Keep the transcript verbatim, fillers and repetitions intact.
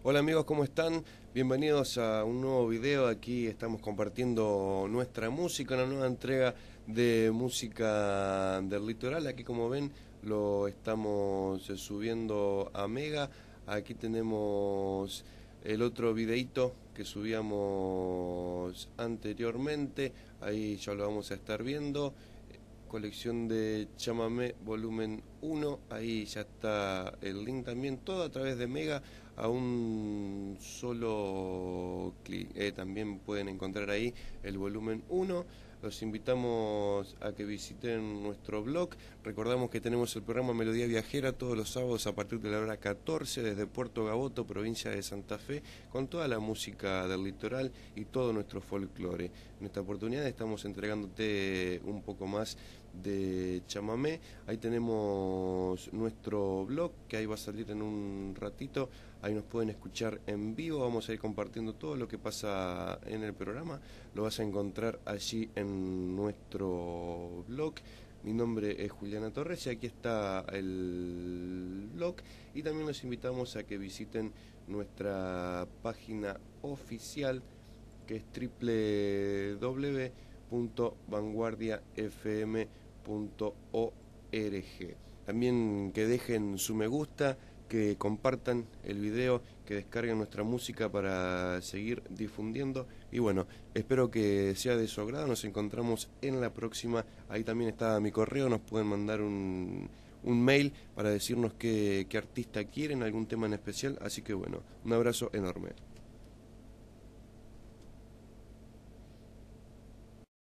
Hola amigos, ¿cómo están? Bienvenidos a un nuevo video. Aquí estamos compartiendo nuestra música, una nueva entrega de música del litoral. Aquí, como ven, lo estamos eh, subiendo a Mega. Aquí tenemos el otro videito que subíamos anteriormente. Ahí ya lo vamos a estar viendo. Colección de Chamamé volumen uno, ahí ya está el link también, todo a través de Mega, a un solo clic. Eh, también pueden encontrar ahí el volumen uno. Los invitamos a que visiten nuestro blog. Recordamos que tenemos el programa Melodía Viajera todos los sábados a partir de la hora catorce desde Puerto Gaboto, provincia de Santa Fe, con toda la música del litoral y todo nuestro folclore. En esta oportunidad estamos entregándote un poco más de chamamé. Ahí tenemos nuestro blog, que ahí va a salir en un ratito. Ahí nos pueden escuchar en vivo. Vamos a ir compartiendo todo lo que pasa en el programa. Lo vas a encontrar allí en nuestro blog. Mi nombre es Juliana Torres y aquí está el blog. Y también los invitamos a que visiten nuestra página oficial, que es doble u doble u doble u punto vanguardia f m punto org. También que dejen su me gusta, que compartan el video, que descarguen nuestra música para seguir difundiendo. Y bueno, espero que sea de su agrado. Nos encontramos en la próxima. Ahí también está mi correo, nos pueden mandar un, un mail para decirnos qué, qué artista quieren, algún tema en especial. Así que bueno, un abrazo enorme.